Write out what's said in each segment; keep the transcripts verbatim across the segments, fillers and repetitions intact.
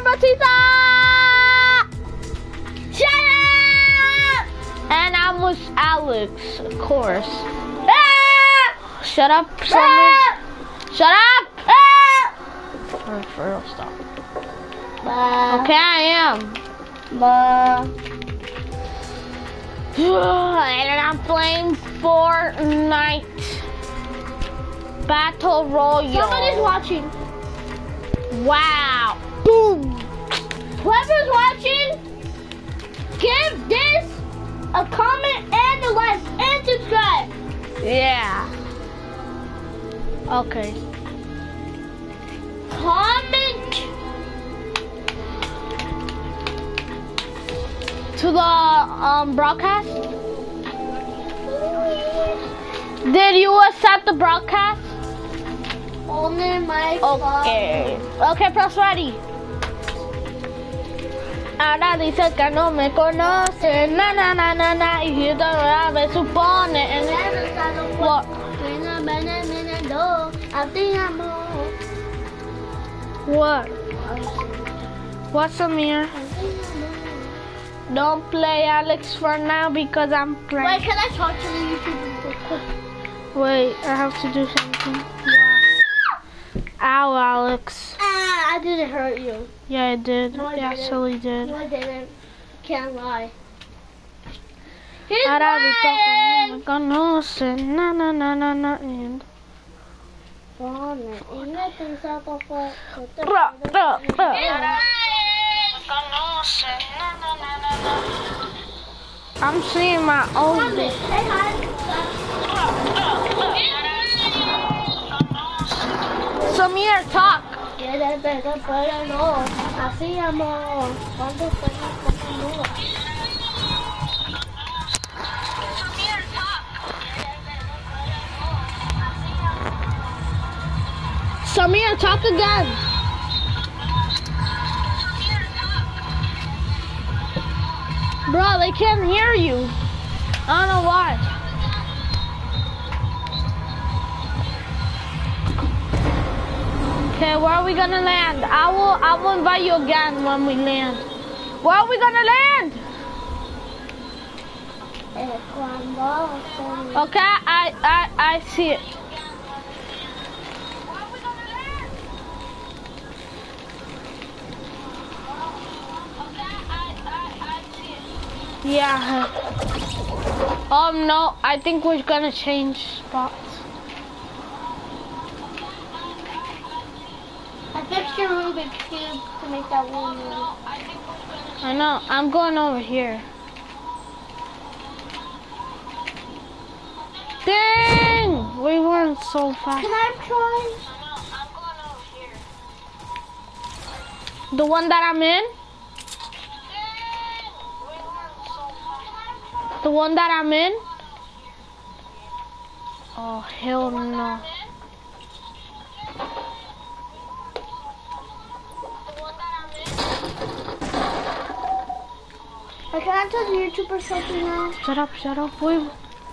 Batista! Shut up! And I'm with Alex, of course. Ah! Shut up, Samir. Ah! Shut up! Ah! For, for real, stop. Bah. Okay, I am. Bah. And I'm playing Fortnite Battle Royale. Somebody's watching. Wow. Boom. Whoever's watching, give this a comment and a like and subscribe. Yeah. Okay. Comment To the um broadcast. Did you accept the broadcast? only my Okay. Okay, press ready. Ahora dice que no me conoce, na na na na na, y yo todavía me supone. What? What? What's Samir? Don't play Alex for now because I'm playing. Wait, can I talk to the YouTuber? Wait, I have to do something. Wow. Ow, Alex. Ah, I didn't hurt you. Yeah, I did. No, I You didn't. actually did. No, I didn't. Can't lie. He's Ahora dice que no lying! me conoce, na na na na na. And Ra, ra, ra. I'm seeing my own. Say hi. Samir, talk. Así, amor. ¿Cuándo fue? Samir, talk again. Bro, they can't hear you. I don't know why. Okay, where are we gonna land? I will I will invite you again when we land. Where are we gonna land? Okay, I I I see it. Yeah. Um, no, I think we're gonna change spots. I fixed your Rubik's Cube to make that one move. I know, I'm going over here. Dang! We weren't so fast. Can I try? The one that I'm in? The one that I'm in? Oh, hell no. Like, can I tell the YouTuber something now? Shut up, shut up. Wait.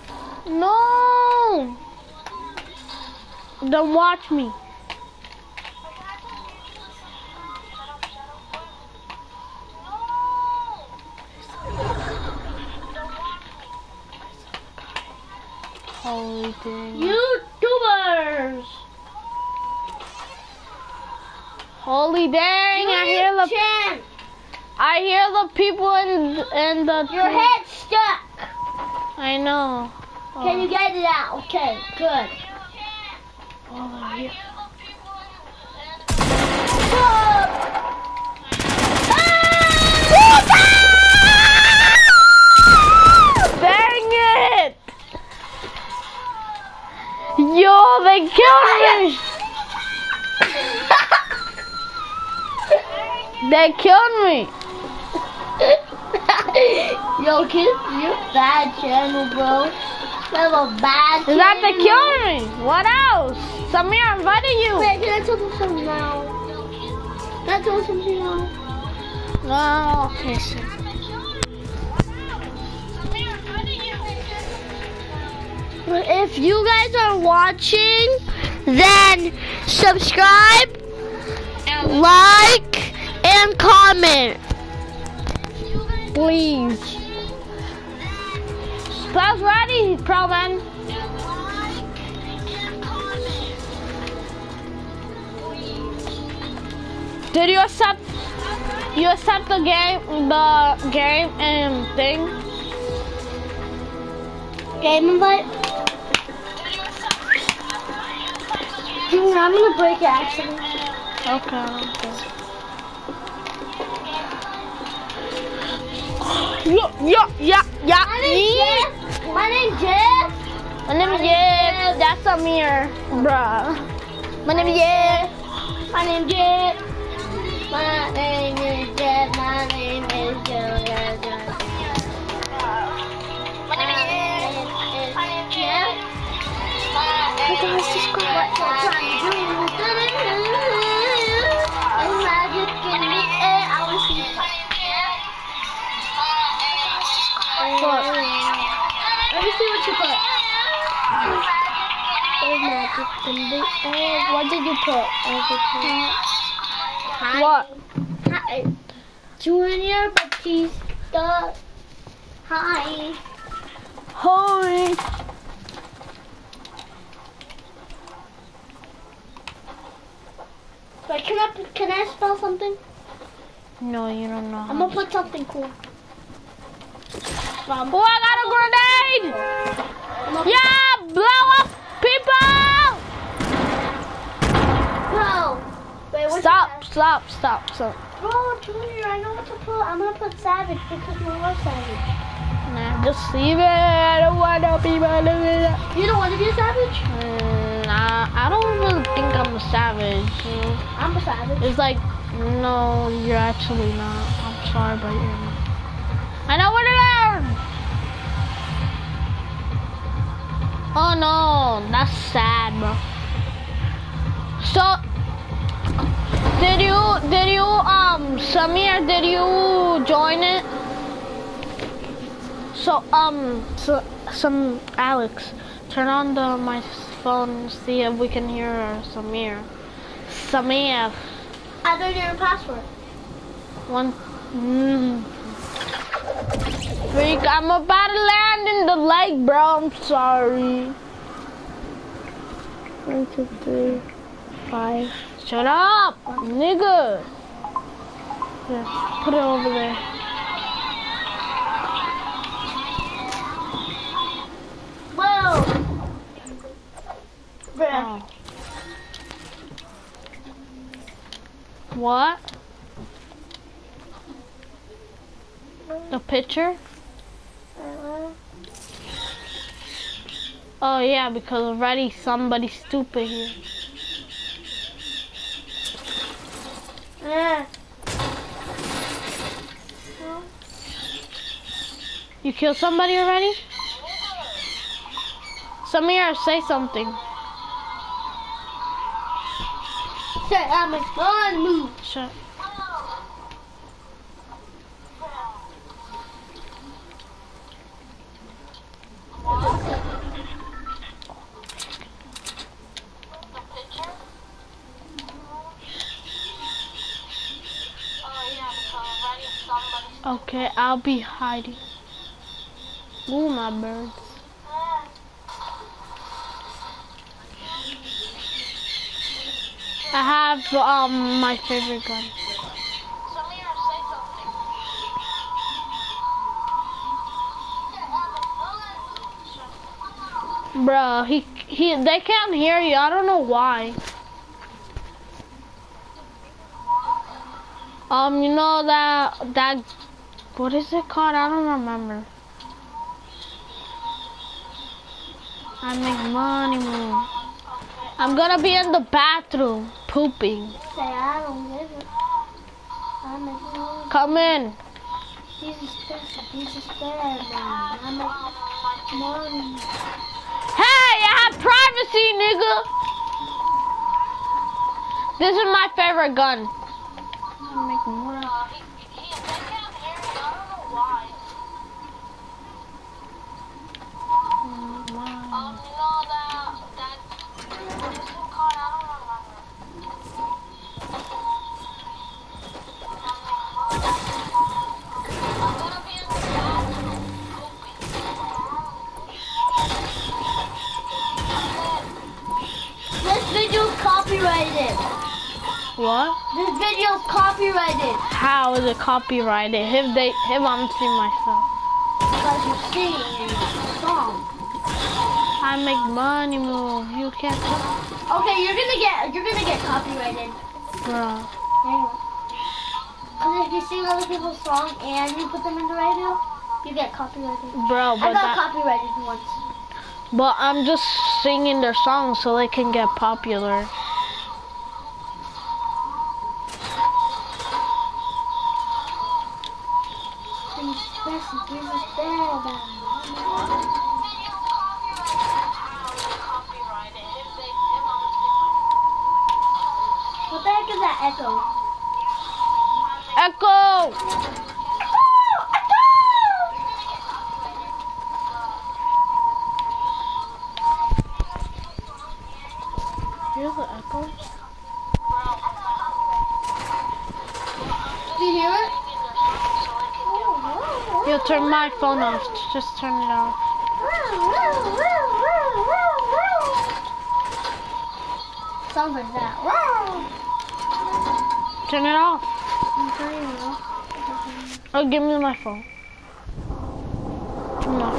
No! Don't watch me. Holy dang. YouTubers! Holy dang, I hear the Chant. I hear the people in in the Your head's stuck. I know. Oh. Can you get it out? Okay, good. Oh, yeah. Dang it! Yo, they killed me! They killed me! Yo, kid, you're bad channel, bro. You have a bad Is that they channel. killed me? What else? Samir, I invited you. Wait, can I tell them something now? Can I tell them something now? No, okay, sir. If you guys are watching, then subscribe, like, and and comment. Please. Spell's ready, Pro Man. Did you accept? You accept the game, the game and thing? Game invite? Mm, I'm gonna break it actually. Okay. okay. Yo, yo, yeah, yeah. My name's Jeff. My name's Jeff. My name is Jeff. That's Amir, bruh. My name is Jeff. My name's Jeff. My name is Jeff. My name is Jeff. My name is Jeff. Hey guys, subscribe. What you're trying to do. And magic in the air. I will see you. What? Let me see what you put. There's magic in the air. What did you put? Everything. Hi. What? Hi. Junior Batista. Hi. Holy. Wait, can I can I spell something? No, you don't know. I'm gonna put something cool. Um, Oh, I got a grenade! Yeah, blow up people! Bro. Wait, what's Stop, that? stop, stop, stop. Bro, Junior, I know what to put. I'm gonna put Savage because we love Savage. Nah, just leave it. I don't want no people doing it. You don't want to be a Savage? Mm, nah, I don't really think I'm a savage. you know? I'm a Savage. It's like, no, you're actually not. I'm sorry, but you're not. I know what to learn! Oh no, that's sad, bro. So, did you, did you, um, Samir, did you join it? So, um, so, some, Alex, turn on the, my phone and see if we can hear Samir. Samir. I don't know your password. One, mm. Freak, I'm about to land in the lake, bro. I'm sorry. One, two, three, five. Shut up, nigga. Here, put it over there. Whoa. Oh. What? The picture? Oh yeah, because already somebody stupid here. Yeah. You killed somebody already? Samir, say something. Say I'm a fun move. Shut. Okay, I'll be hiding. Ooh, my birds. I have um my favorite gun. Bruh, he he they can't hear you. I don't know why. Um, you know that that what is it called? I don't remember. I make money move. I'm gonna be in the bathroom pooping. Say I don't give it. I make money. Come in. He's a special. He's a special. I make money. Hey, I have privacy, nigga. This is my favorite gun. I make money. What? This video's copyrighted. How is it copyrighted? If they, if I'm seeing myself. Because you're singing in the song. I make money move. You can't, Okay, you're gonna get you're gonna get copyrighted. bro. Because if you sing other people's song and you put them in the radio, you get copyrighted. Bro, I but got that, copyrighted once. but I'm just singing their songs so they can get popular. What the heck is that echo? Echo! Here's the echo. Do you hear it? You turn my phone off. Just turn it off. Sounds like that. Turn it off. I'm turning it off. Oh, give me my phone. No.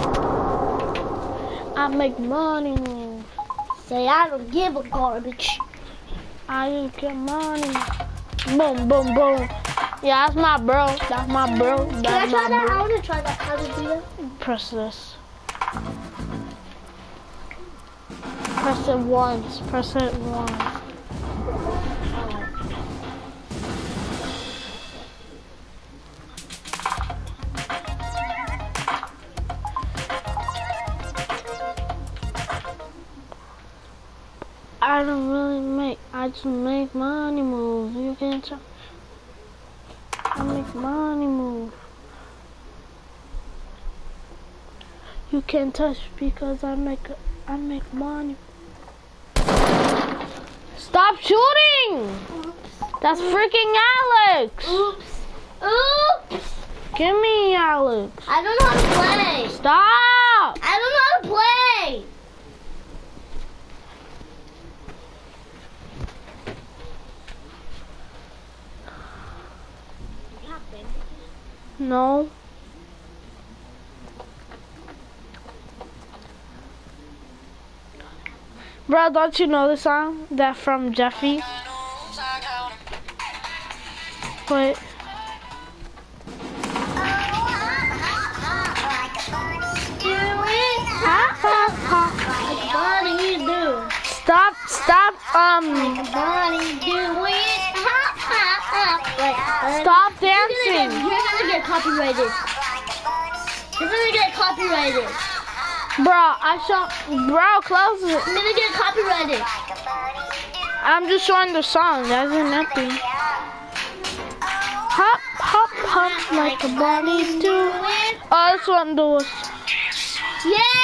I make money move. Say I don't give a garbage. I just get money. Boom, boom, boom. Yeah, that's my bro. That's my bro. That's Can I try my that? bro. I want to try that. How to do that? Press this. Press it once. Press it once. I don't really make, I just make money move. You can try. I make money move. You can't touch because I make, I make money. Stop shooting! That's freaking Alex! Oops. Oops. Give me Alex. I don't know how to play. Stop! I don't know how to play. No. Bro, don't you know the song? That from Jeffy? Wait. Bunny do. Stop, stop, um, Bunny do it. stop You're dancing. gonna, get, you're gonna get copyrighted. You're gonna get copyrighted. Bro, I saw, bro, close it. You're gonna get copyrighted. I'm just showing the song, that's nothing. Hop, hop, hop like a bunny do. Oh, this one does. Yeah!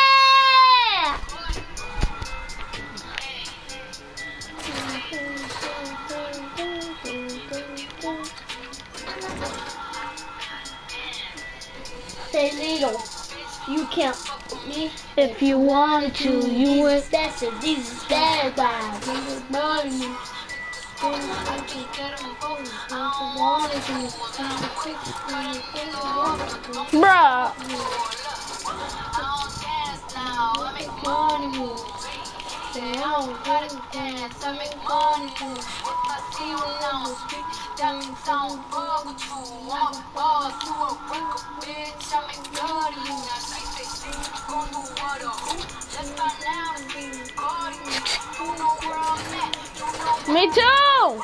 Say little, you can't me. If you want to, you would. That's it. This is bad guy. This is money. Bruh. Me too.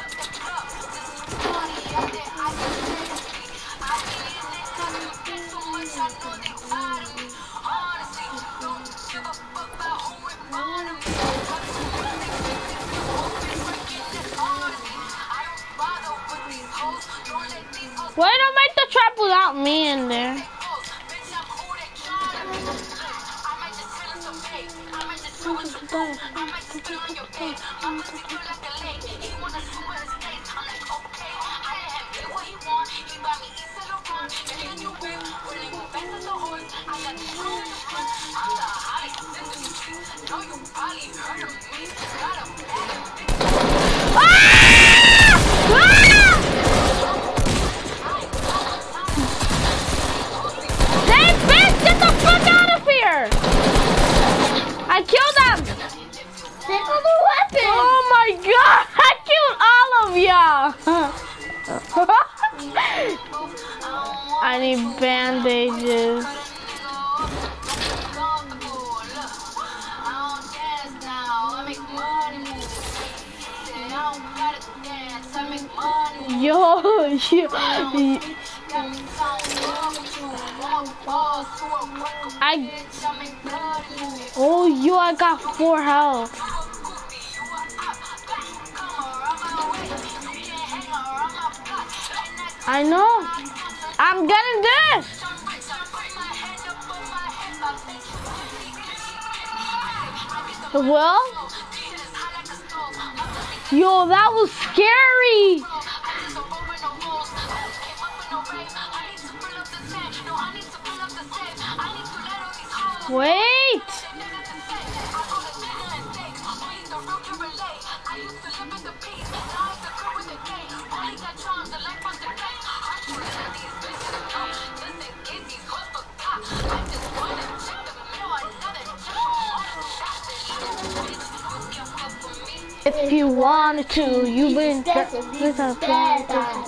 Why don't make the trap without me in there? Ah! many bandages. Yo, yo, I, oh, yo, I got four health. I know. I'm getting this. Well, yo, that was scary. Wait. If you wanted to, you've been with a plan.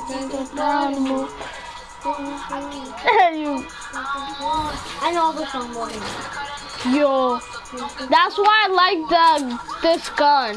I know the song more. Yo, that's why I like the this gun.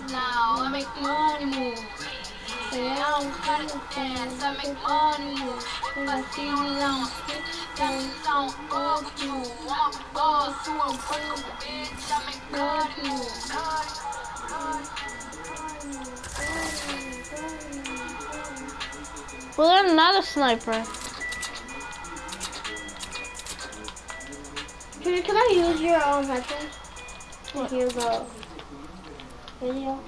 Well, there's another sniper. Can, can I use your um, headphones to hear the video?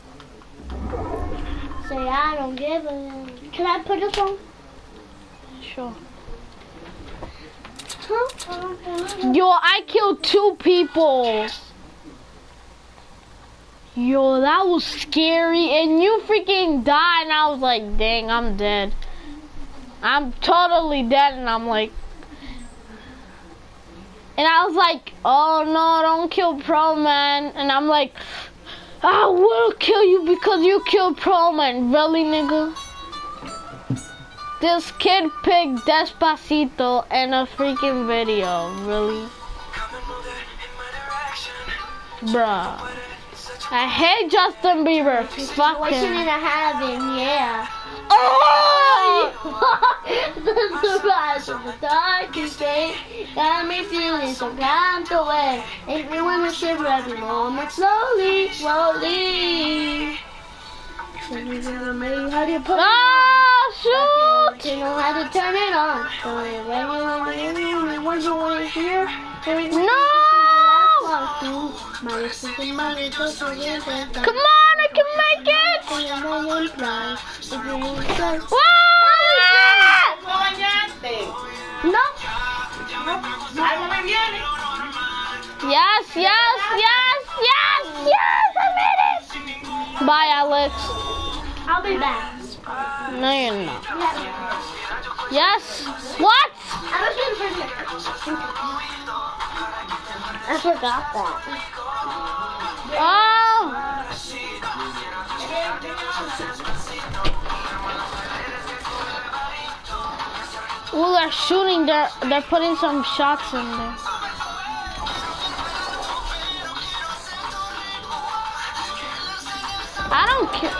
Say I don't give a... Can I put this on? Sure. Yo, I killed two people. Yo, that was scary. And you freaking died. And I was like, dang, I'm dead. I'm totally dead. And I'm like... And I was like, oh no, don't kill Pro Man. And I'm like, I will kill you because you killed Pro Man. Really, nigga? This kid picked Despacito in a freaking video. Really? Bruh. I hate Justin Bieber. Fuck Wishing him. in a heaven, yeah. Oh! The surprise of the darkest day got me feeling some kind of way. Make me wanna shiver every moment slowly, slowly. So you know how to put Oh, shoot! you know how to turn it on. So when you when you when you want to hear, No! Come on, I can make it! No. Yes, yes, yes, yes, yes, I made it! Bye, Alex. I'll be back. No, you're not. Yes? What? I was doing the first one. I forgot that. Oh! Well, they're shooting. They're they're putting some shots in there. I don't care.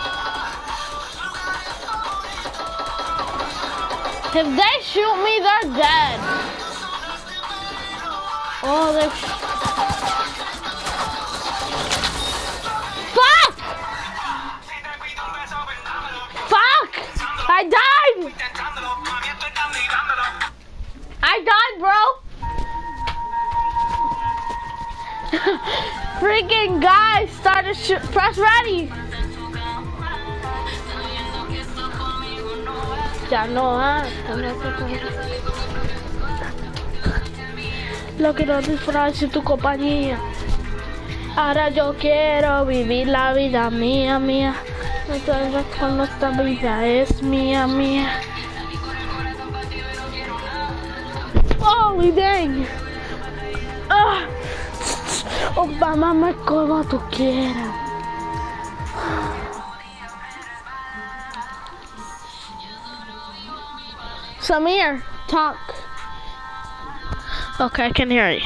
If they shoot me, they're dead. Oh, they're. Fuck! Fuck! I died! I died, bro! Freaking guys started shoot. Press ready! Ya no, ah. Lo que no disfrutas es tu compañía. Ahora yo quiero vivir la vida mía, mía. Entonces con esta vida es mía, mía. Holy dang! Ah. Obámame como tú quieras. Samir. talk. Okay, I can hear you.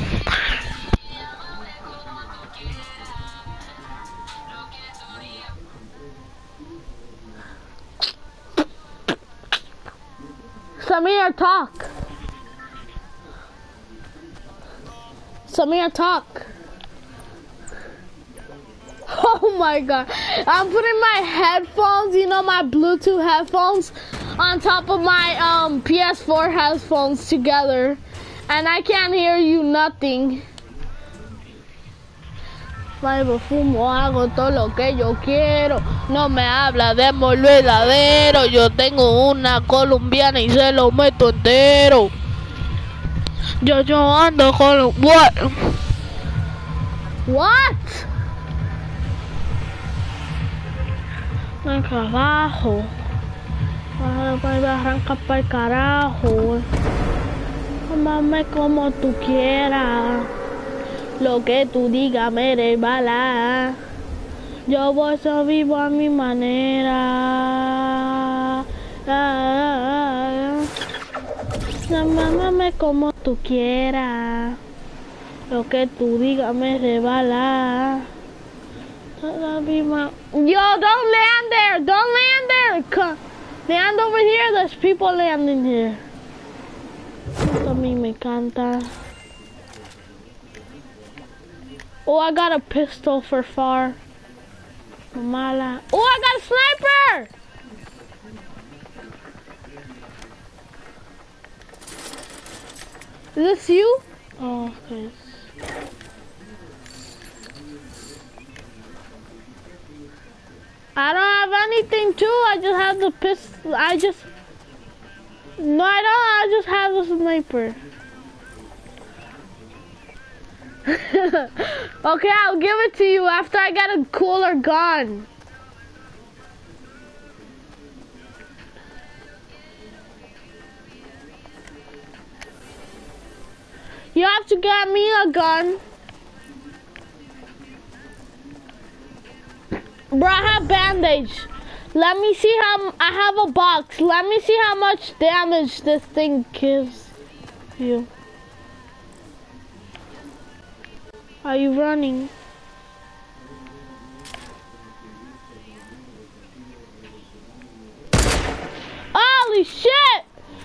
Samir, talk. Samir, talk. Oh my god. I'm putting my headphones, you know, my Bluetooth headphones on top of my um, P S four headphones together. And I can't hear you nothing. Fumo, hago todo lo que yo quiero. No me habla de molo heladero. Yo tengo una colombiana y se lo meto entero. Yo, yo ando con... What? What? El trabajo. Arranca para el carajo. Amame como tú quieras. Lo que tú digas me resbala. Yo voy a vivo a mi manera. Amame como tú quieras. Lo que tú digas me resbala. Yo, don't land there. Don't land there. Come. Land over here. There's people landing here. Esto a mí me encanta. Oh, I got a pistol for far. Mala. Oh, I got a sniper! Is this you? Oh, okay. I don't have anything too. I just have the pistol. I just... No, I don't. I just have the sniper. Okay, I'll give it to you after I get a cooler gun. You have to get me a gun. Bro, I have bandage. Let me see how... I have a box. Let me see how much damage this thing gives you. Are you running? Holy shit!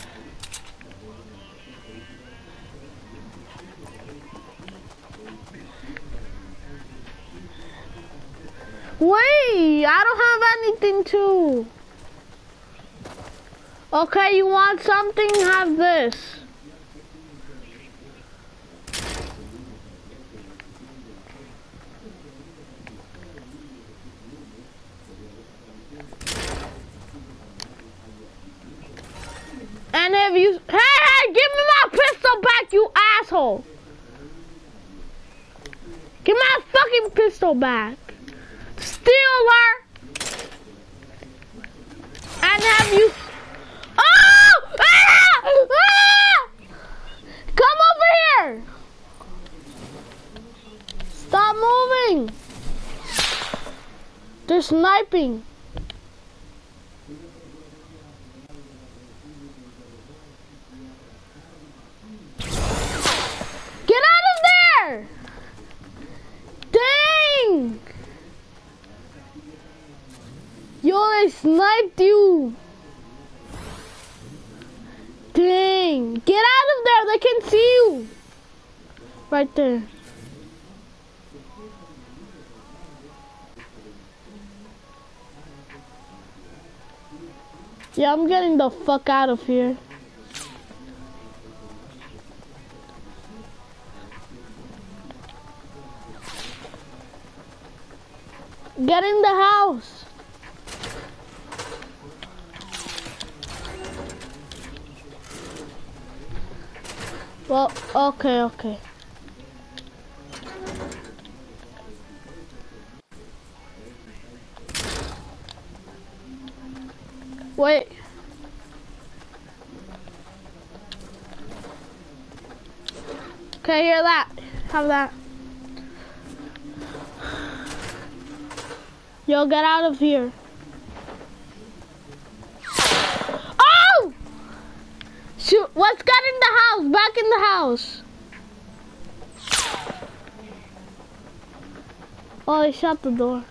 Wait, I don't have anything too. Okay, you want something? Have this. And if you, hey, hey, give me my pistol back, you asshole. Give my fucking pistol back. Stealer. And have you, oh, ah, ah! Come over here. Stop moving. They're sniping. Get out of there! Dang! Yo, they sniped you! Dang! Get out of there! They can see you! Right there. Yeah, I'm getting the fuck out of here. Get in the house. Well, okay, okay. Wait. Okay, hear that. Have that. Yo, get out of here. Oh! Shoot, what's got in the house? Back in the house. Oh, they shut the door.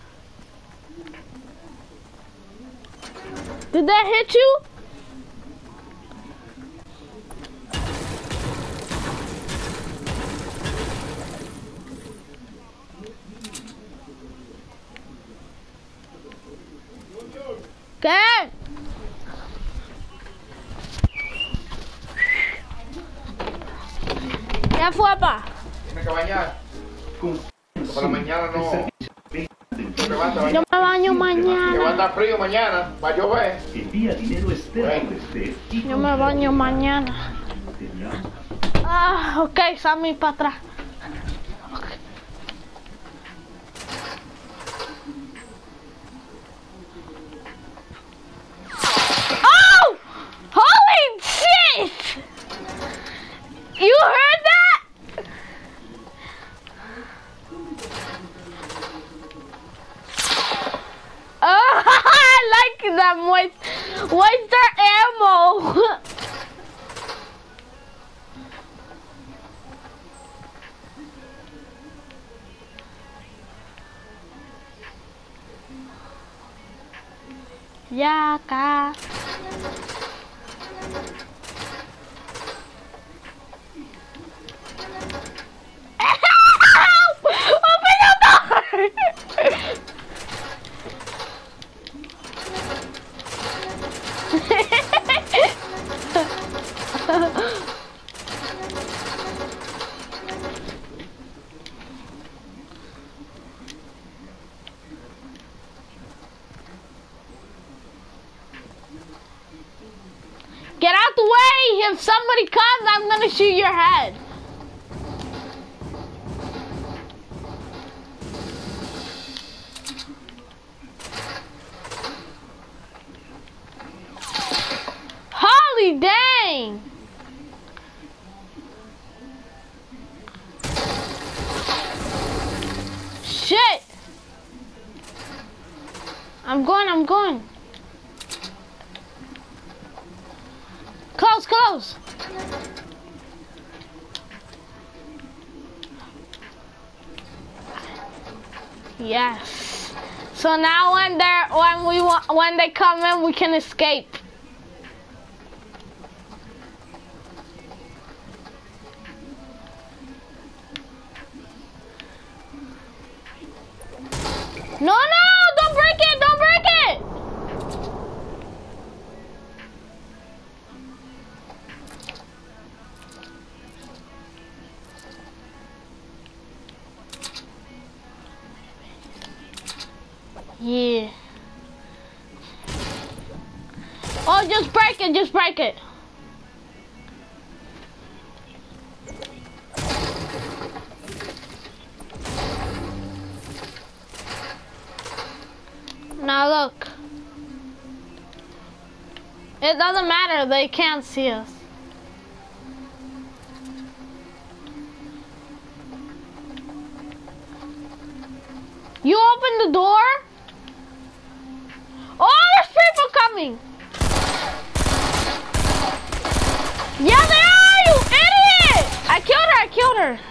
Did that hit you? ¿Qué? ¿Qué fue, pa? Tiene que bañar. Por la mañana no. Yo me baño mañana. Que va a estar frío mañana. Va a llover. Envía dinero externo desde y Yo me baño mañana. Ah, ok, Sammy para atrás. Okay. Oh! Holy shit! You heard that? Oh, I like that moist, moisture ammo. Ya acá. Open the door. Get out the way! If somebody comes, I'm gonna shoot your head. Holy dang! Shit! I'm going, I'm going. Close, close. Yes. So now when they're when we want when they come in, we can escape. No, no! Don't break it! Don't break it! Yeah. Oh, just break it, just break it. Now look. It doesn't matter, they can't see us. You open the door? Oh, there's people coming! Yeah, they are, you idiot! I killed her, I killed her.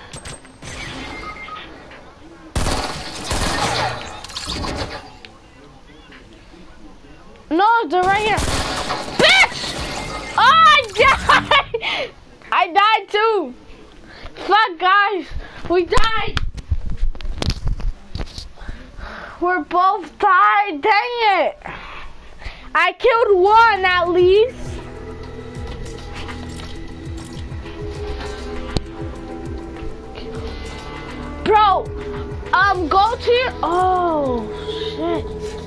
No, they're right here. Bitch! Oh, I died! I died too. Fuck, guys. We died. We're both died. Dang it. I killed one at least. Bro, um, go to your... Oh, shit.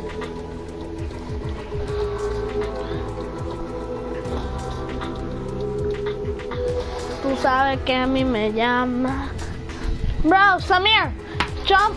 Tú sabes que a mí me llama. Bro, Samir, jump.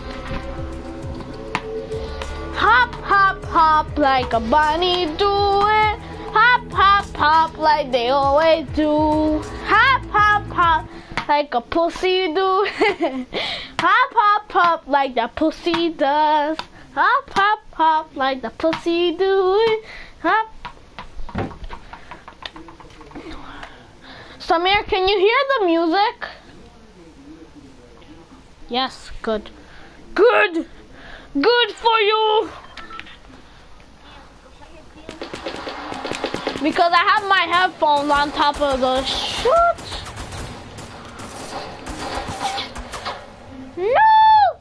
Hop, hop, hop like a bunny do it. Hop, hop, hop like they always do. Hop, hop, hop like a pussy do. Hop, hop, hop like the pussy does. Hop, hop, hop like the pussy do it. Hop. Samir, can you hear the music? Yes, good. Good! Good for you! Because I have my headphones on top of the shoot. No!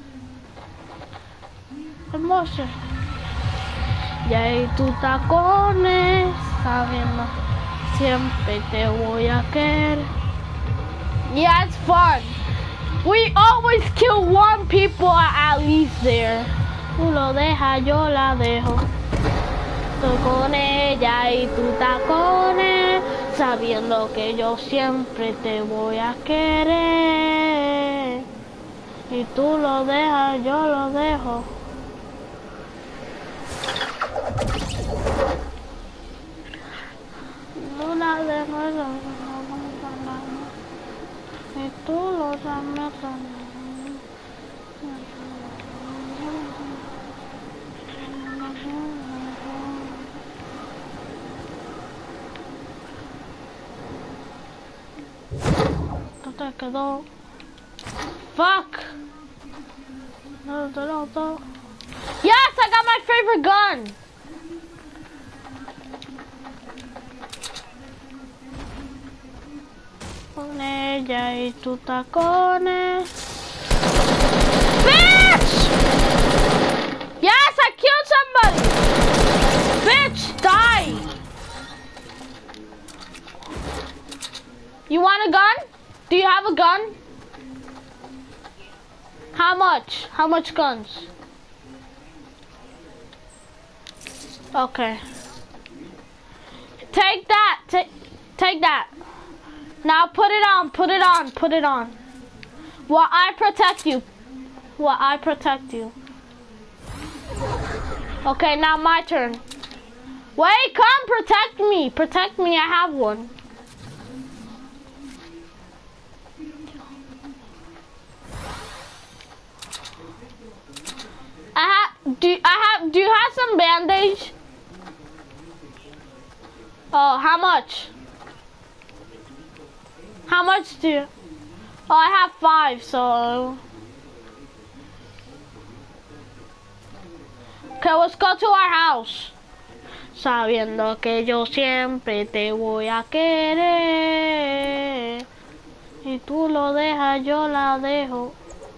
Hermoso. Y ahí tus tacones, sabiendo siempre te voy a querer. Yeah, it's fun. We always kill one people at least there. Tú lo dejas, yo la dejo. Estoy con ella y tú tacones, sabiendo que yo siempre te voy a querer. Y tú lo dejas, yo lo dejo. No la dejo, y tú lo dejas. Te quedó. Fuck. No, no, no, no. Yes, I got my favorite gun. Con ella y tus tacones. Bitch! Yes, I killed somebody. Bitch, die. You want a gun? Do you have a gun? How much? How much guns? Okay. Take that. Take take that. Now put it on. Put it on. Put it on. While I protect you. While I protect you. Okay, now my turn. Wait, come protect me. Protect me. I have one. I have, do I have, do you have some bandage? Oh, how much? How much do you? Oh, I have five, so. Okay, let's go to our house. Sabiendo que yo siempre te voy a querer. Y tú lo dejas, yo la dejo.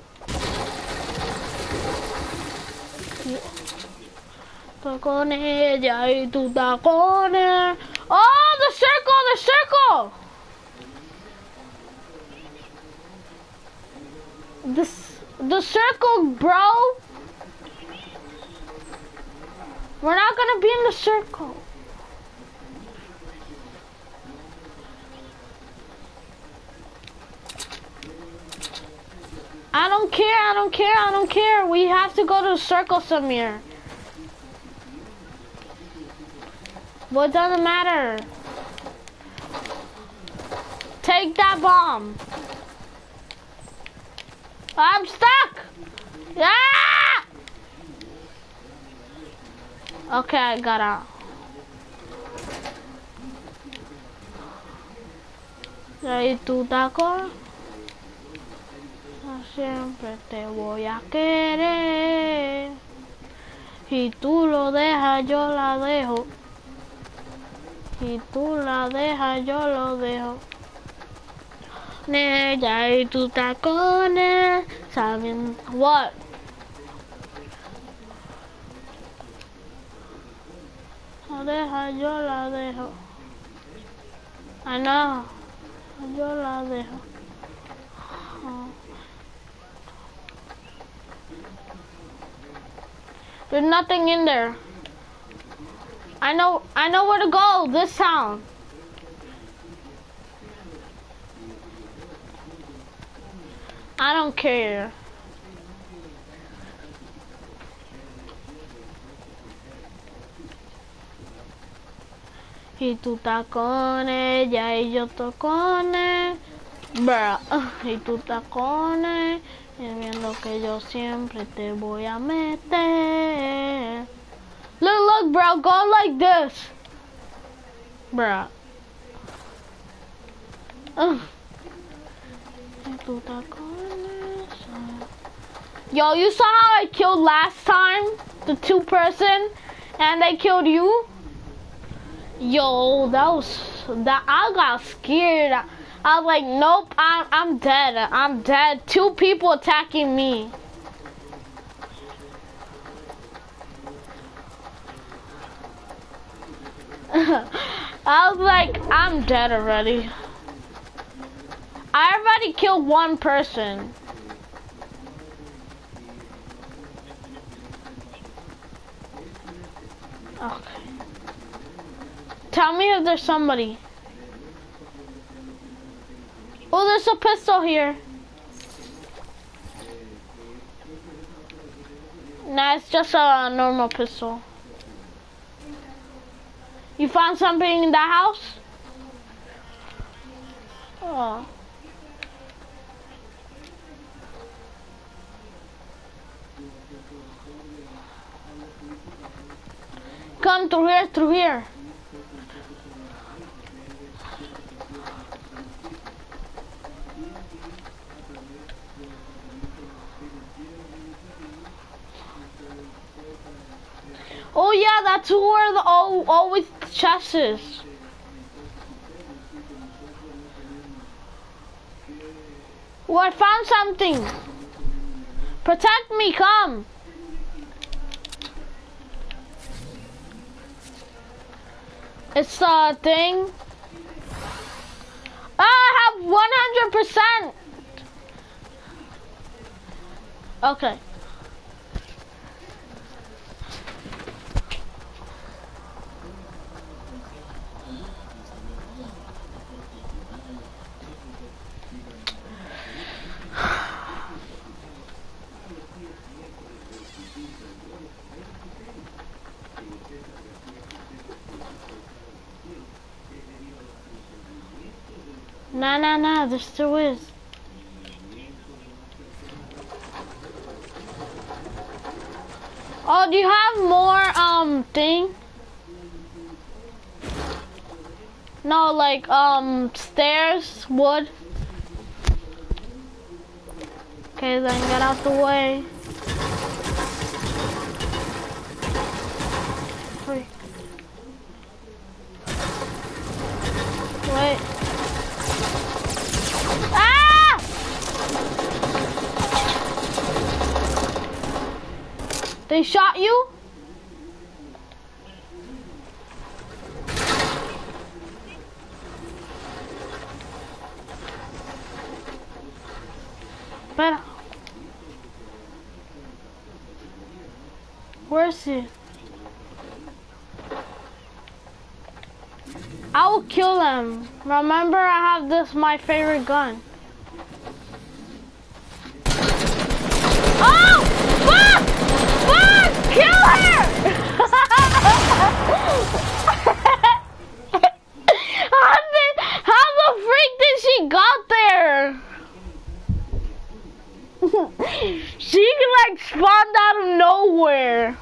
Estoy con ella y tú tacones. Oh, the circle, the circle. The, the circle, bro. We're not gonna be in the circle. I don't care, I don't care, I don't care. We have to go to the circle, Samir. What doesn't matter? Take that bomb. I'm stuck. Ah! Okay, I got out. Y tú taco. Siempre te voy a querer. Y tú lo dejas, yo la dejo. Y tú la dejas, yo lo dejo. Ella y tus tacones saben what? La deja, yo la dejo. I know. Yo la dejo. Oh. There's nothing in there. I know, I know where to go. This town. I don't care. Y tú estás con ella y yo estoy con él. Bruh. Y tú estás con él. Y viendo que yo siempre te voy a meter. Look, look, bro. Go like this. Bruh. Ugh. Yo, you saw how I killed last time? The two person? And they killed you? Yo, that was... that I got scared. I was like, nope, I'm, I'm dead. I'm dead. Two people attacking me. I was like, I'm dead already. I already killed one person. Okay. Tell me if there's somebody. Oh, there's a pistol here. Nah, it's just a normal pistol. You found something in the house? Oh. Come through here, through here. Oh yeah, that's where the all always the chest is. Oh, I found something. Protect me, come. It's a thing. Ah, I have one hundred percent. Okay. Nah, nah, nah, there still is. Oh, do you have more, um, thing? No, like, um, stairs, wood. Okay, then get out the way. Wait. Wait. Ah! They shot you? But where is he? I will kill him. Remember, I have this my favorite gun. Oh! Fuck! Fuck! Kill her! how, did, how the freak did she got there? She like spawned out of nowhere.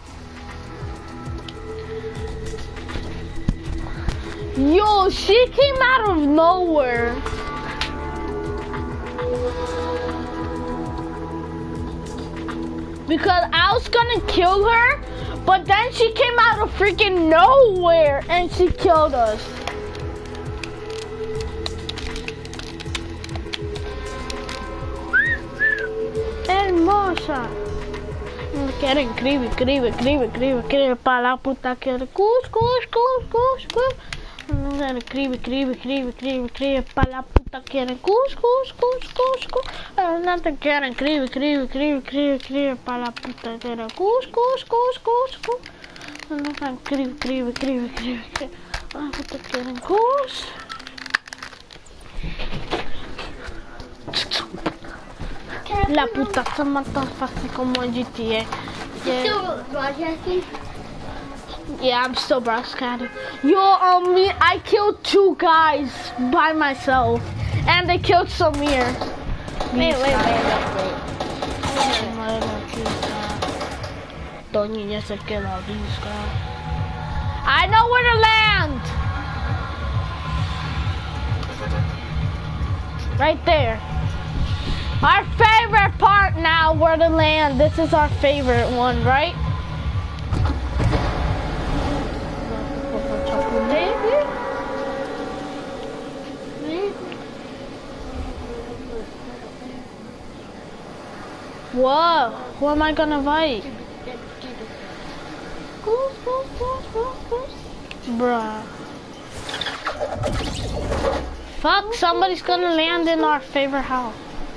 Yo, she came out of nowhere. Because I was gonna kill her, but then she came out of freaking nowhere and she killed us. Hermosa. Quiere escribe, escribe, escribe, escribe, escribe para la puta que le cus, cus, cus, cus, cus. Escribe, escribe, escribe, escribe, escribe para la puta que le cus, cus, cus, cus, cus. No te quieren, escribe, escribe, escribe, escribe, escribe para la puta que le cus, cus, cus, cus, cus. No te escribe, escribe, escribe, escribe, escribe. La puta que le cus. La puta se mata fácil como en G T A. Yeah. Still broadcasting? Yeah, I'm still broadcasting. Yo, um, me, I killed two guys by myself, and they killed Samir. Wait, wait, wait, wait, wait. I know where to land. Right there. Our favorite part now, where to land. This is our favorite one, right? Whoa, who am I gonna invite? Bruh. Fuck, somebody's gonna land in our favorite house.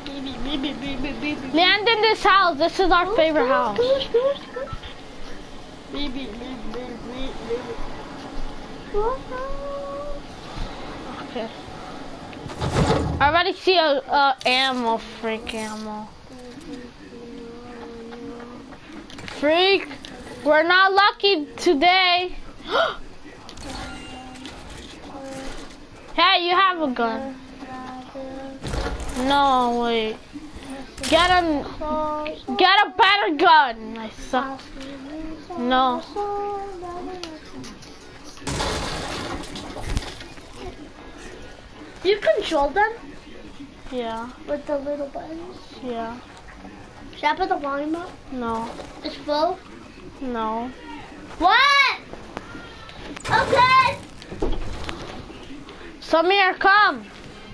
Land in this house, this is our favorite house. Okay. I already see a, a ammo, freak ammo. Freak, we're not lucky today. Hey, you have a gun. No, wait. Get a, get a better gun. I suck. No. You control them? Yeah. With the little buttons? Yeah. Should I put the volume up? No. It's full? No. What? Okay. Samir, come.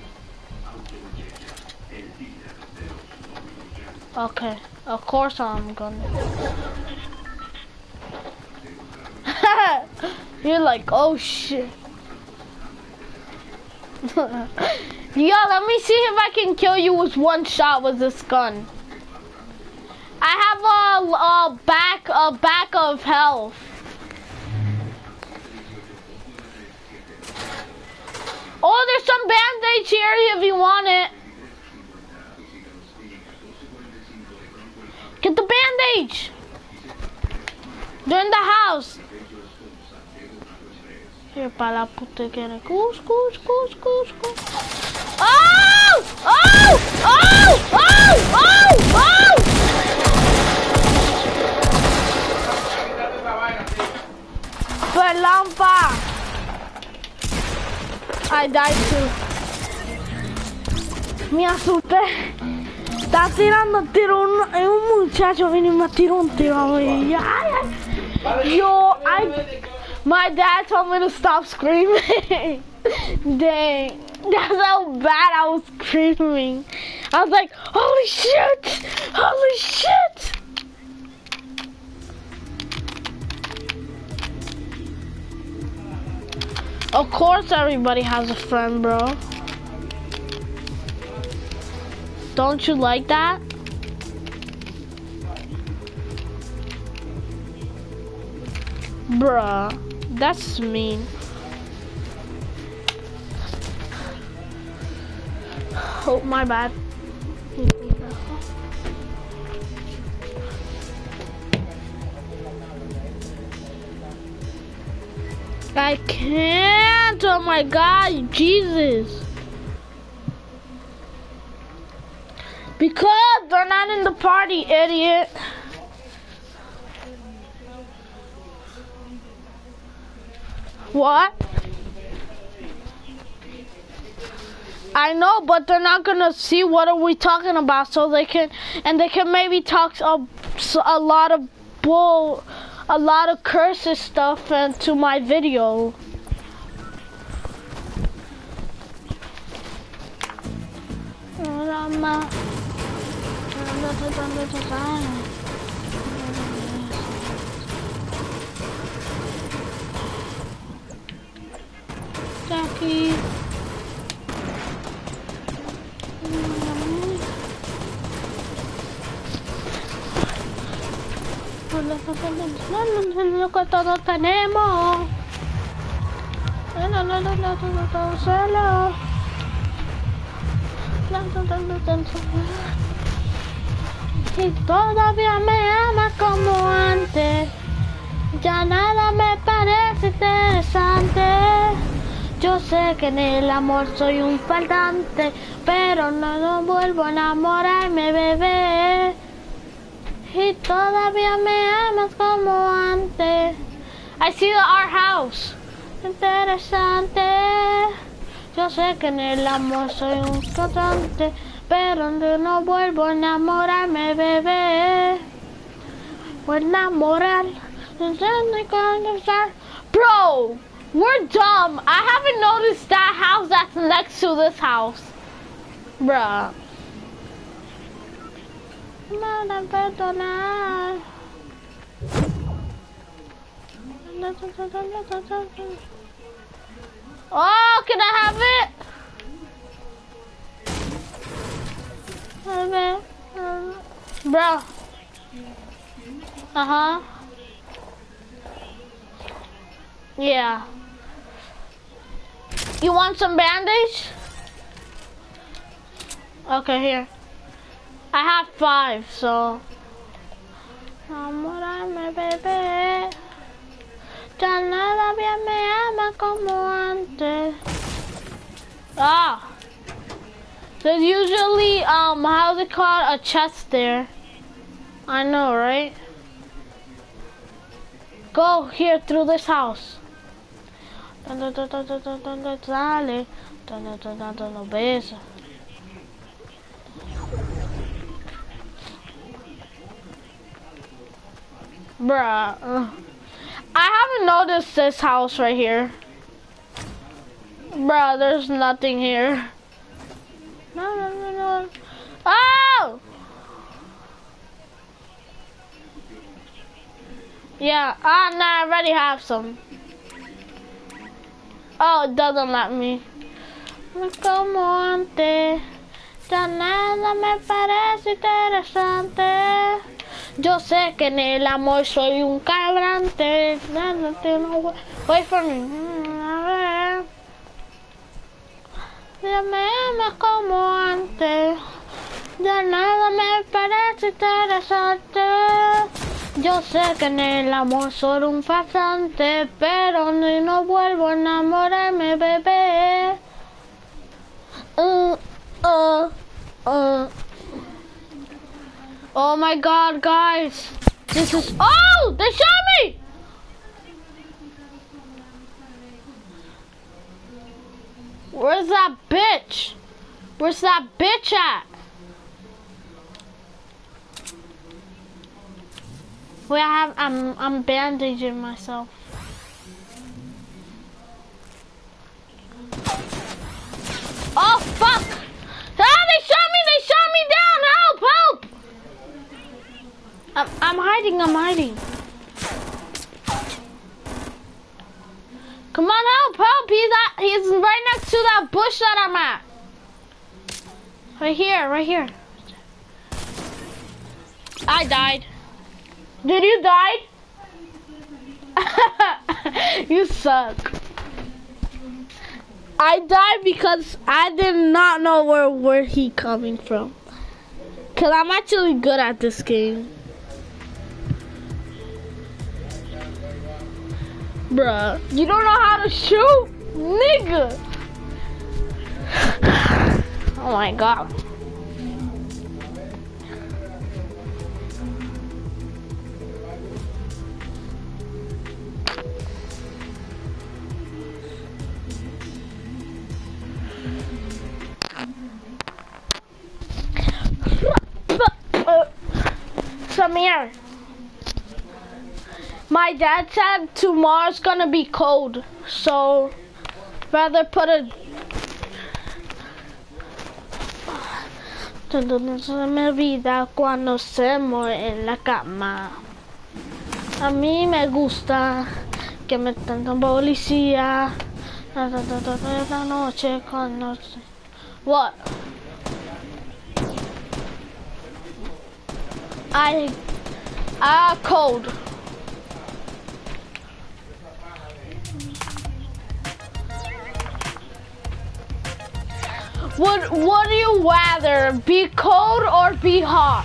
Okay. Of course I'm gonna. You're like, oh shit. Yo, let me see if I can kill you with one shot with this gun. I have a, a back, a back of health. Oh, there's some band-aids here if you want it. Get the bandage. They're in the house. Here, para la puta que era. Goose, goose, goose, goose, goose. Oh! Oh! Oh! Oh! Oh! Oh! Perdón, pa. I died too. Me asusté. Está tirando tiro un, un muchacho vino y me tiró un tiro a mí. Ay, ay. Yo, I, my dad told me to stop screaming. Dang, that's how bad I was screaming. I was like, holy shit, holy shit. Of course everybody has a friend, bro. Don't you like that? Bruh, that's mean. Oh, my bad. I can't, oh my God, Jesus. Because they're not in the party, idiot. What? I know, but they're not gonna see what are we talking about, so they can, and they can maybe talk a, a lot of bull, a lot of curses stuff into my video. Jackie. Lo que todos tenemos. Solo. Y todavía me amas como antes. Ya nada me parece interesante. Yo sé que en el amor soy un faltante, pero no, no vuelvo a enamorarme, bebé. Y todavía me amas como antes. I see the, our house. Interesante. Yo sé que en el amor soy un cantante, pero no vuelvo a enamorarme, bebé. O enamorar. Bro, we're dumb. I haven't noticed that house that's next to this house. Bruh. Oh, can I have it? Bro. Uh-huh. Yeah. You want some bandage? Okay, here. I have five, so. Amorame, bebé. Ya nada bien me ama como antes. Ah. There's usually, um, how's it called? A chest there. I know, right? Go here through this house. Dale. Beso. Bruh. Uh, I haven't noticed this house right here. Bruh, there's nothing here. No, no, no, no. Oh! Yeah, ah, nah, I already have some. Oh, it doesn't let me. Como antes, ya nada me parece interesante. Yo sé que en el amor soy un cabrante. Wait for me. A ver. Ya me amas como antes. Ya nada me parece interesante. Yo sé que en el amor soy un farsante, pero ni no vuelvo a enamorarme, bebé. Uh, uh, uh. Oh my God, guys! This is. Oh, they shot me! Where's that bitch? Where's that bitch at? Wait, I have. I'm. I'm bandaging myself. Oh fuck! Ah, they shot me! They shot me down! Help! Help! I'm. I'm hiding. I'm hiding. Come on, help! Help! He's at. He's right next to that bush that I'm at. Right here. Right here. I died. Did you die? You suck. I died because I did not know where where he coming from. Cause I'm actually good at this game. Bruh, you don't know how to shoot? Nigga. Oh my God. Samir, my dad said tomorrow's gonna be cold, so rather put a. Se me olvida cuando hacemos en la cama. A mí me gusta que me tengan policía. La noche cuando. What? I, ah, cold. Would, what do you rather, be cold or be hot?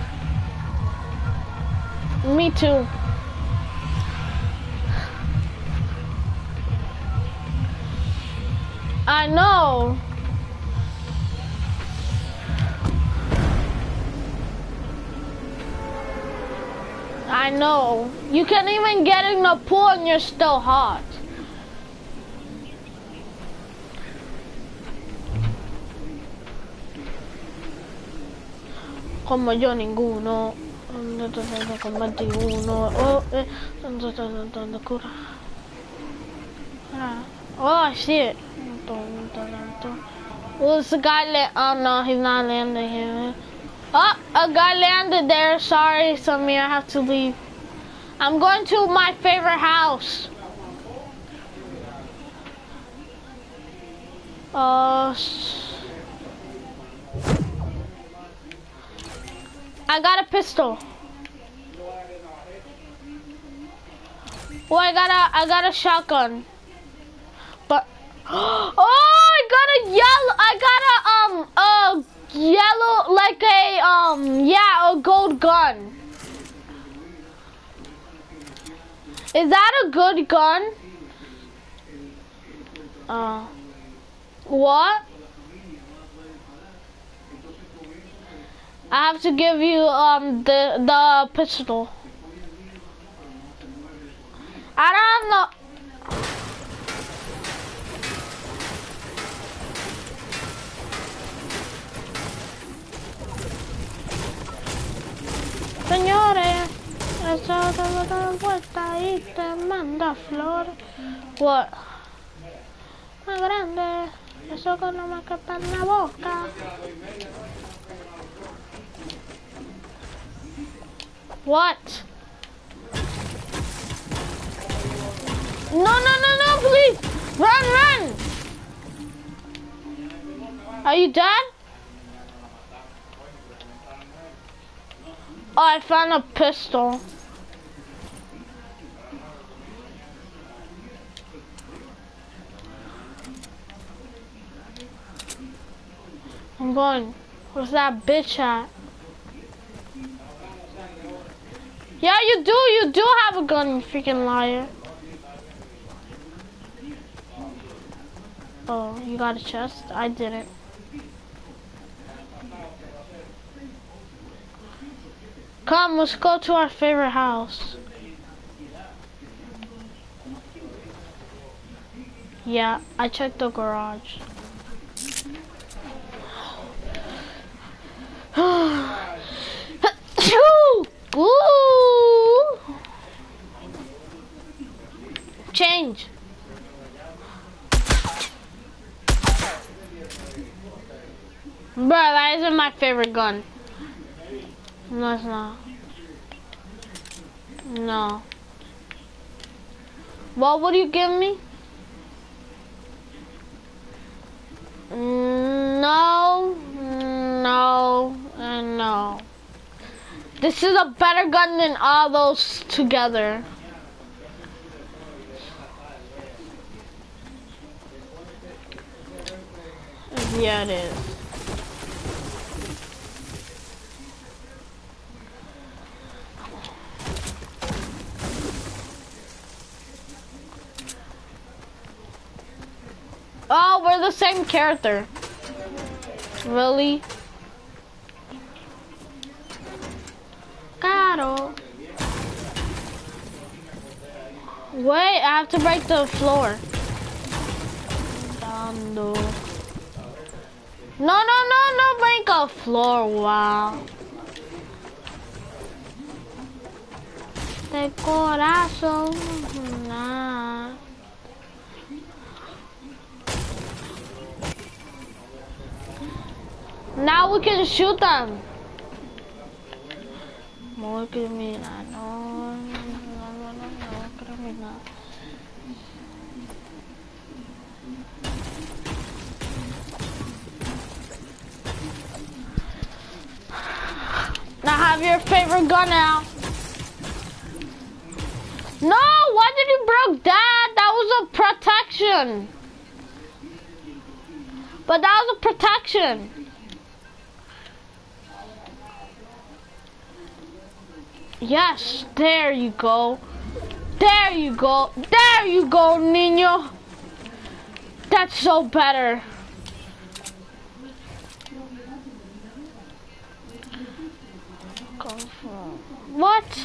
Me too. I know. I know. You can't even get in the pool and you're still hot. como yo ninguno. Con veintiuno. Oh, eh. Cura. Oh, I see it. Who's the guy land? Oh no, he's not landing here. Oh, a guy landed there. Sorry, Samir, I have to leave. I'm going to my favorite house. Uh, I got a pistol. Well, I got a, I got a shotgun. But oh, I got a yellow. I got a um a yellow like a um yeah a gold gun. Is that a good gun? Uh, what? I have to give you um the the pistol. I don't know. Señores, eso te va a dar vuelta y te manda flores. What? Más grande, eso que no me quepa en la boca. What? No, no, no, no, please! Run, run! Are you dead? Oh, I found a pistol. I'm going. Where's that bitch at? Yeah, you do. You do have a gun, you freaking liar. Oh, you got a chest? I didn't. Come, let's go to our favorite house. Yeah, I checked the garage. Ooh. Change. Bruh, that isn't my favorite gun. No, it's not. No. What would you give me? No, no, and no. This is a better gun than all those together. Yeah, it is. Oh, we're the same character. Really? Caro. Wait, I have to break the floor. Dando. No, no, no, no, break a floor, wow. De corazón, nah. Now we can shoot them. More criminal, no, no, no, no, no, criminal. Now have your favorite gun out. No, why did you break that? That was a protection. But that was a protection. Yes, there you go. There you go. There you go, Nino. That's so better. What?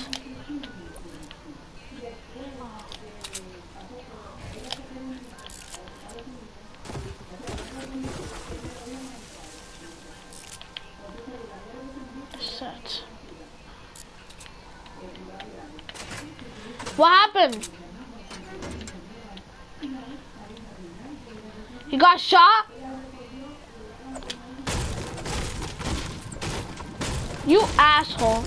What happened? You got shot? You asshole.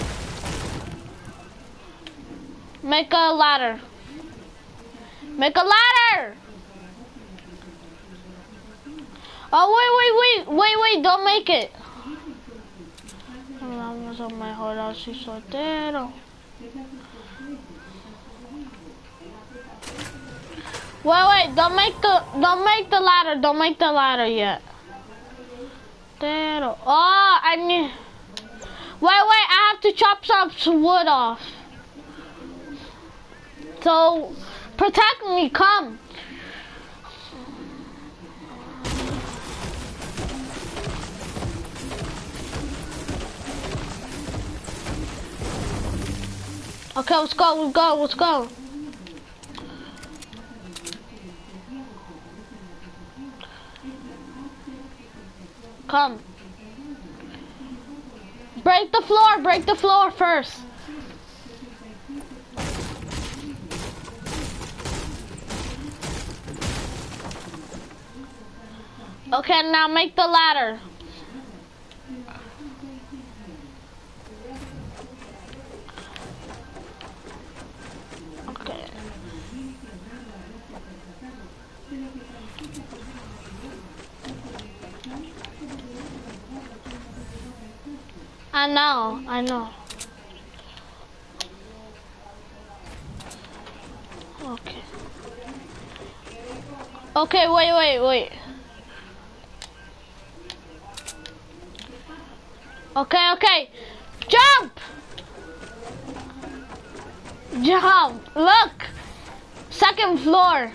Make a ladder. Make a ladder! Oh, wait, wait, wait, wait, wait, don't make it. Vamos a mejorar si soltero. Wait, wait, don't make the, don't make the ladder, don't make the ladder yet. Pero, oh, I need, wait, wait, I have to chop some wood off. So, protect me, come. Okay, let's go, let's go, let's go. Come. Break the floor, break the floor first. Okay, now make the ladder. Okay. I know, I know. Okay. Okay, wait, wait, wait. Okay, okay. Jump! Jump! Look! Second floor.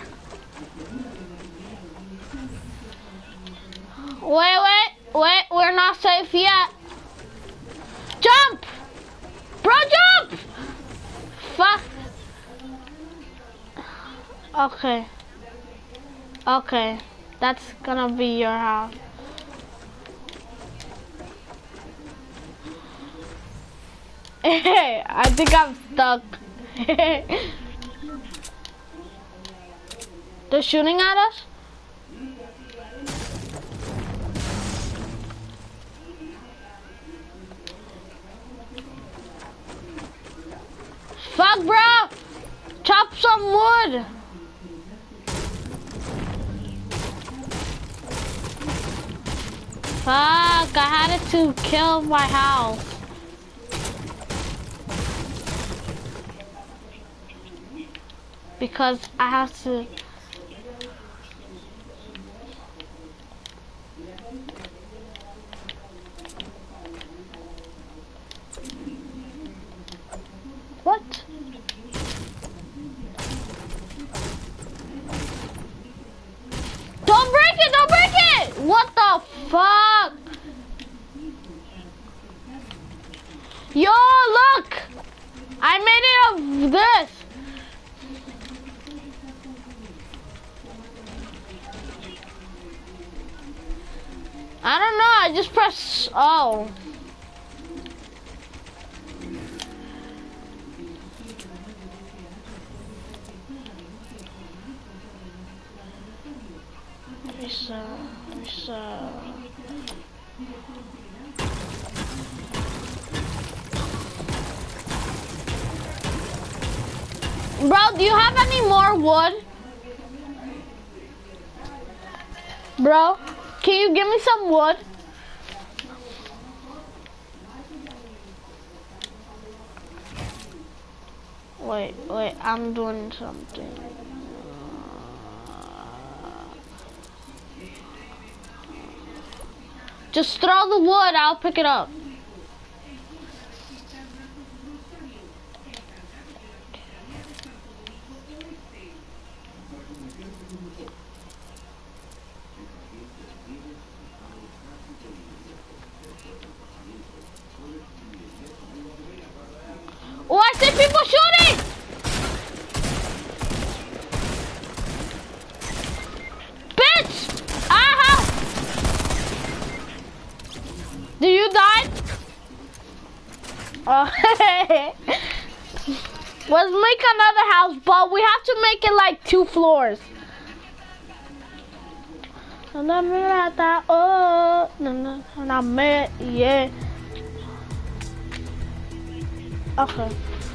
Wait, wait, wait. We're not safe yet. Jump! Bro, jump! Fuck. Okay. Okay. That's gonna be your house. Hey, I think I'm stuck. They're shooting at us? Fuck, bro! Chop some wood! Fuck, I had to kill my house. Because I have to... What? Don't break it! Don't break it! What the fuck? Yo, look! I made it of this. I don't know, I just pressed, oh. So, so. Bro, do you have any more wood? Bro, can you give me some wood? Wait, wait, I'm doing something. Just throw the wood, I'll pick it up. Oh, I see people shooting! Bitch! Aha! Do you die? Oh, Let's make another house, but we have to make it like two floors. Oh, yeah. Okay.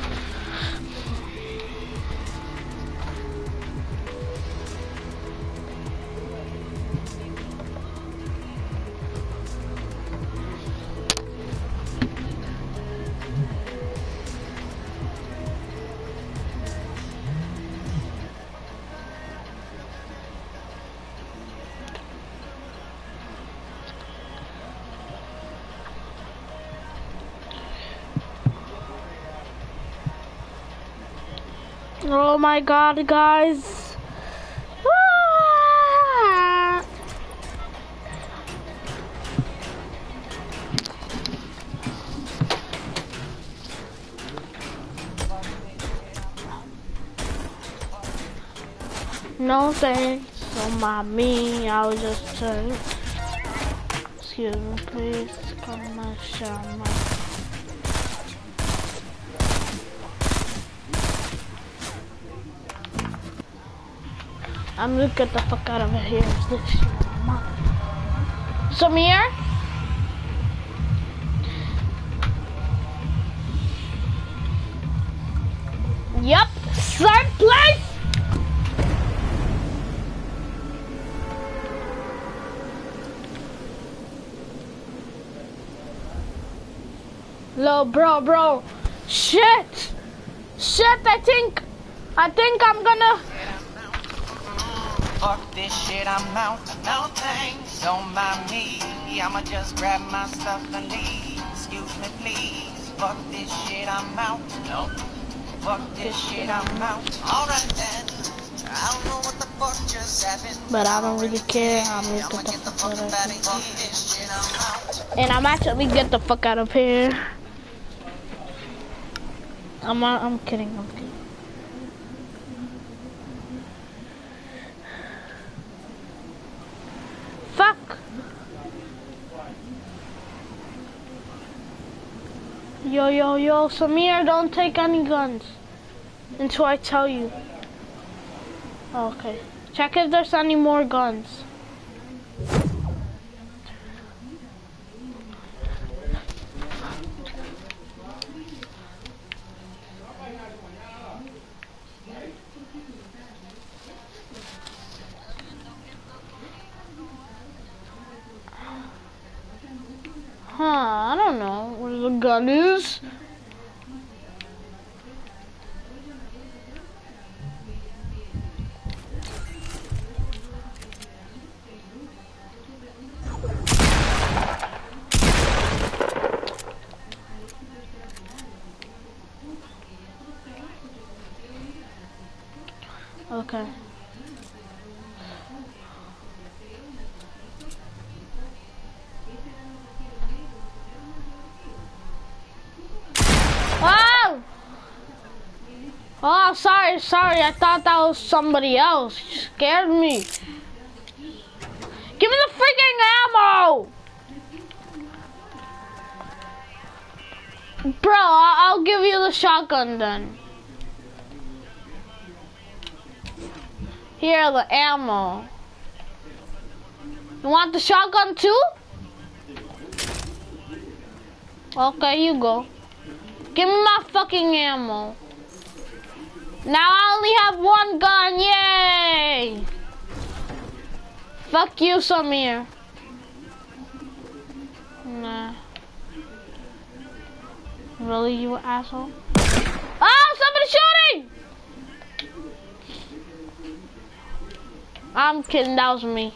Oh my god, guys. Ah! No thanks on my me, I was just trying. Excuse me, please. Come on, show my. I'm gonna get the fuck out of here. Samir? Yep, third place. Lo, bro, bro. Shit. Shit, I think, I think I'm gonna. Fuck this shit, I'm out. No thanks, don't mind me. I'ma just grab my stuff and leave. Excuse me, please. Fuck this shit, I'm out. No. Fuck this shit, I'm out. Alright then. I don't know what the fuck just happened. But I don't really care. I'm gonna get the, get the fuck out of here. And I'm actually get the fuck out of here. I'm not, I'm kidding, I'm kidding. Fuck! Yo, yo, yo, Samir, don't take any guns until I tell you. Oh, okay. Check if there's any more guns. Huh, I don't know where the gun is. Okay. Oh! Oh, sorry, sorry. I thought that was somebody else. You scared me. Give me the freaking ammo! Bro, I'll give you the shotgun then. Here, the ammo. You want the shotgun too? Okay, you go. Give me my fucking ammo. Now I only have one gun, yay! Fuck you, Samir. Nah. Really, you asshole? Oh, somebody's shooting! I'm kidding, that was me.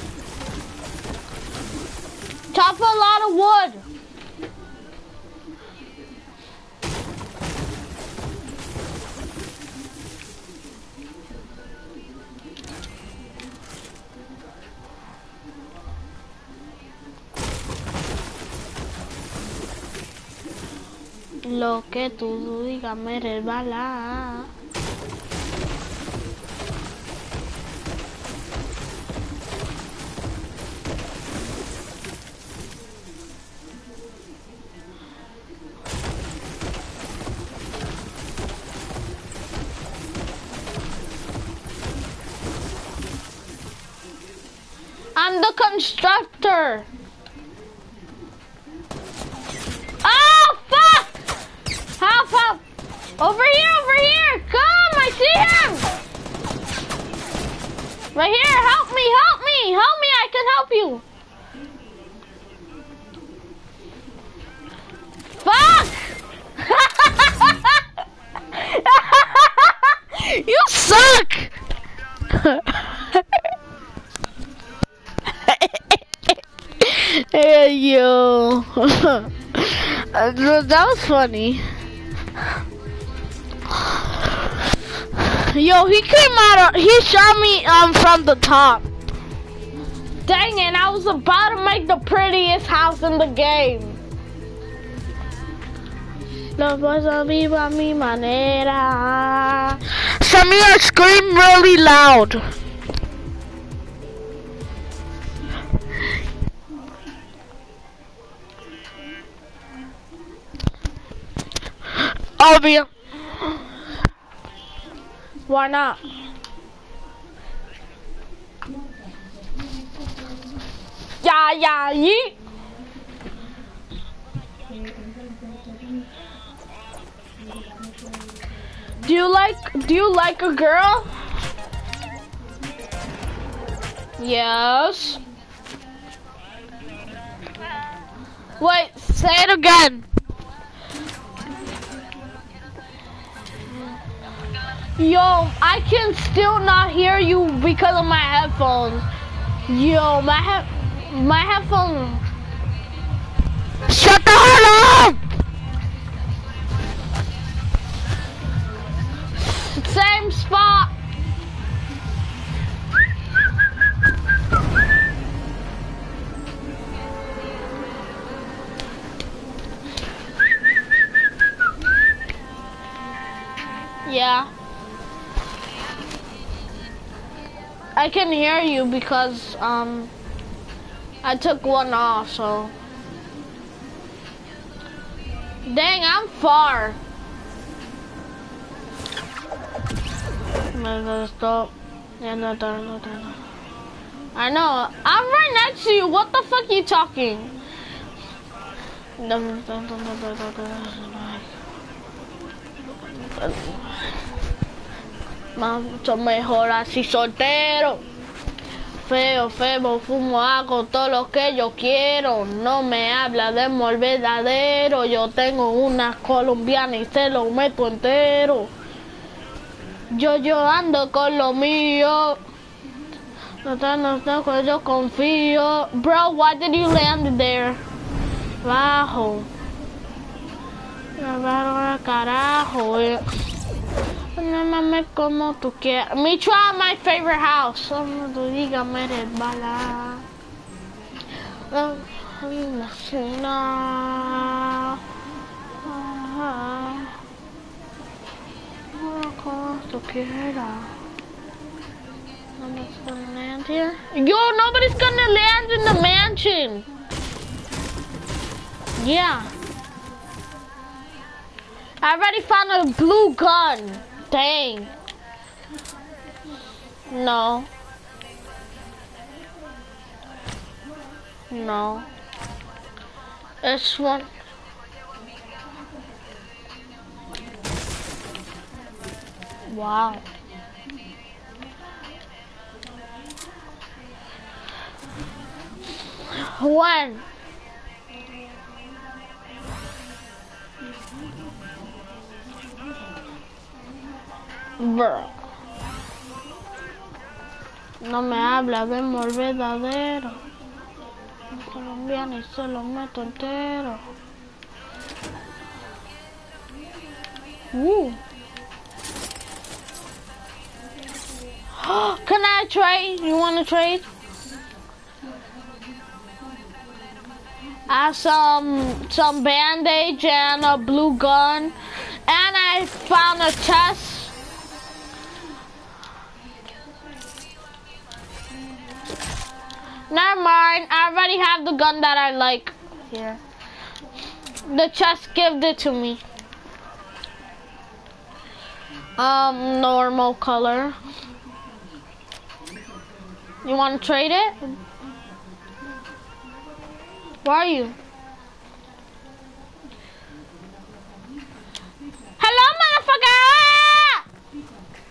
Chop a lot of wood. Lo que tú digas me resbala. I'm the constructor. Oh, fuck! Help, help! Over here, over here! Come, I see him! Right here, help me, help me! Help me, I can help you! Fuck! You suck! Hey, yo. That was funny. Yo, he came out, of, he shot me um from the top. Dang it, I was about to make the prettiest house in the game. Lo vas a vivir a mi manera. Samir, scream really loud. Obvious. Why not? Yeah, yeah, yeet. Do you like, do you like a girl? Yes. Wait, say it again. Yo, I can still not hear you because of my headphones. Yo, my he my headphones. Shut the hell up! Same spot. Yeah. I can hear you because um I took one off, so dang, I'm far. Stop. I know. I'm right next to you. What the fuck are you talking? Mucho mejor así soltero. Feo, feo, fumo, hago todo lo que yo quiero. No me habla de amor verdadero. Yo tengo una colombiana y se lo meto entero. Yo, yo ando con lo mío. No, no, no, yo confío. Bro, why did you land there? Bajo. Carajo, eh. No mames como tú quieras. Me try my favorite house. Como tú digas, me resbala. No. Como tú quieras. Nobody's gonna land here. Yo, nobody's gonna land in the mansion. Yeah. I already found a blue gun. Dang. No. No. This one. Wow. When? Bro. No me habla de amor verdadero. Un colombiano y se lo meto entero. Woo. Can I trade? You want to trade? I have some some bandage and a blue gun, and I found a chest. Never mind. I already have the gun that I like. Here. The chest gave it to me. Um, normal color. You want to trade it? Where are you? Hello, motherfucker!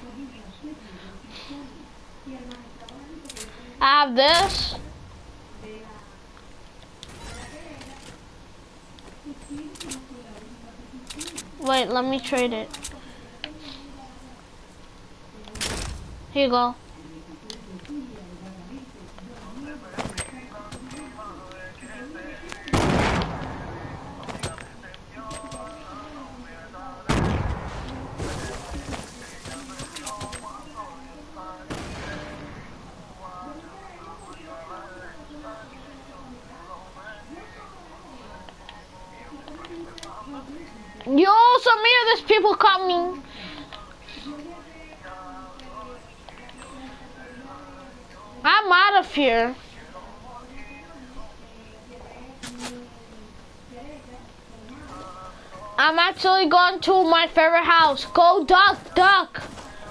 I have this. Wait, let me trade it. Here you go. Yo, Samir, there's people coming. I'm out of here. I'm actually going to my favorite house. Go duck, duck.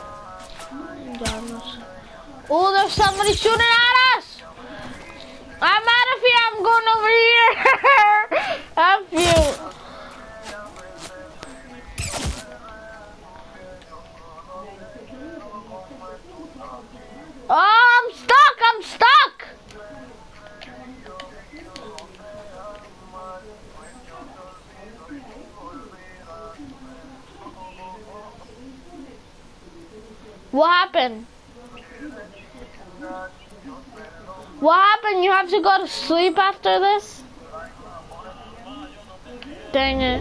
Oh, there's somebody shooting at us. I'm out of here. I'm going over here. F you. Oh, I'm stuck. I'm stuck. What happened? What happened? You have to go to sleep after this? Dang it.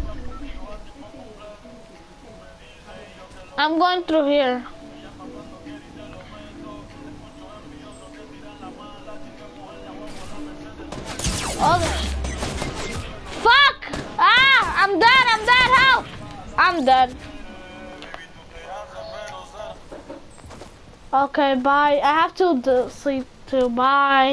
I'm going through here. Oh, fuck! Ah, I'm dead, I'm dead, help! I'm dead. Okay, bye. I have to do sleep too, bye.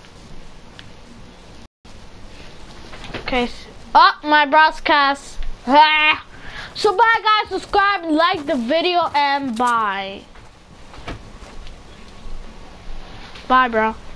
Okay. Oh, my broadcast. Ah. So bye guys, subscribe, like the video, and bye. Bye, bro.